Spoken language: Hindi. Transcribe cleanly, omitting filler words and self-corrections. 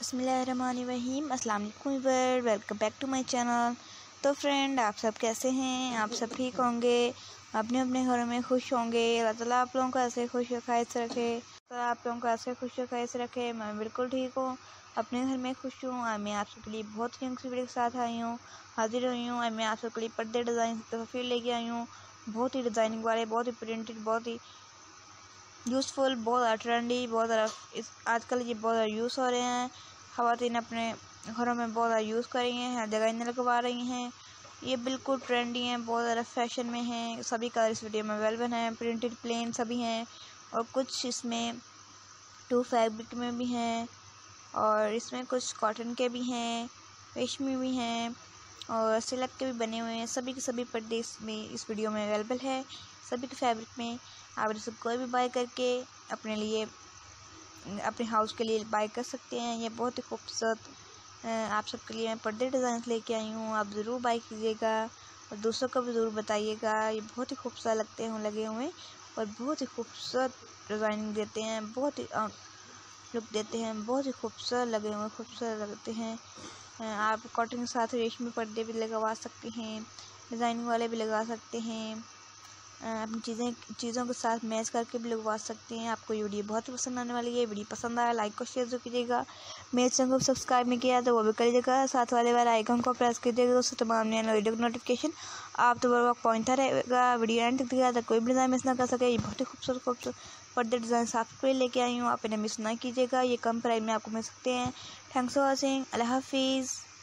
बिस्मिल्लाहिर्रहमानिर्रहीम। अस्सलाम वालेकुम viewer, welcome back to my channel. तो फ्रेंड, आप सब कैसे हैं? आप सब ठीक होंगे, अपने अपने घरों में खुश होंगे। अल्लाह ताला आप लोगों को ऐसे खुश रखायत रखे, तो आप लोगों को ऐसे खुश रखायत रखे। मैं बिल्कुल ठीक हूँ, अपने घर में खुश हूँ। मैं आप सबके लिए बहुत ही वीडियो के साथ आई हूँ, हाजिर हुई हूँ। मैं आप सबके लिए पर्दे डिज़ाइन फिर लेके आई हूँ, बहुत ही डिज़ाइनिंग वाले, बहुत ही प्रिंटेड, बहुत ही यूज़फुल, बहुत ज़्यादा ट्रेंडी, बहुत ज़्यादा इस आजकल ये बहुत ज़्यादा यूज़ हो रहे हैं। ख़वातीन अपने घरों में बहुत ज़्यादा यूज़ कर रही हैं, हर जगह इन्हें लगवा रही हैं। ये बिल्कुल ट्रेंडी हैं, बहुत ज़्यादा फैशन में हैं। सभी कलर इस वीडियो में अवेलेबल हैं, प्रिंटेड प्लेन सभी हैं, और कुछ इसमें टू फैब्रिक में भी हैं, और इसमें कुछ कॉटन के भी हैं, रेशमी भी हैं, और सिल्क के भी बने हुए हैं। सभी के सभी पर्दे इसमें इस वीडियो में अवेलेबल है, सभी के फैब्रिक में। आप इसे कोई भी बाय करके अपने लिए, अपने हाउस के लिए बाय कर सकते हैं। ये बहुत ही खूबसूरत आप सबके लिए मैं पर्दे डिज़ाइन लेके आई हूँ। आप ज़रूर बाय कीजिएगा और दूसरों को भी ज़रूर बताइएगा। ये बहुत ही खूबसूरत लगे हुए, और बहुत ही खूबसूरत डिज़ाइनिंग देते हैं, बहुत ही लुक देते हैं, बहुत ही खूबसूरत लगे हुए, खूबसूरत लगते हैं। आप कॉटन के साथ रेशमी पर्दे भी लगवा सकते हैं, डिज़ाइनिंग वाले भी लगा सकते हैं, अपनी चीज़ों के साथ मैच करके भी लगवा सकते हैं। आपको ये वीडियो बहुत पसंद आने वाली है। वीडियो पसंद आया लाइक और शेयर जरूर कीजिएगा। मेरे चैनल को सब्सक्राइब नहीं किया तो वो भी करिएगा, साथ वाले आइकन को प्रेस कीजिएगा, उससे तमाम नए वीडियो की नोटिफिकेशन आप तो वक्त पहुँचता रहेगा। वीडियो एंड तक दिखा तो कोई भी डिज़ाइन मिस ना कर सके। ये बहुत ही खूबसूरत पर्दे डिज़ाइन आपके लिए लेके आई हूँ, आप इन्हें मिस ना कीजिएगा। ये कम प्राइस में आपको मिल सकते हैं। Thanks for watching. अल्लाह हाफिज़।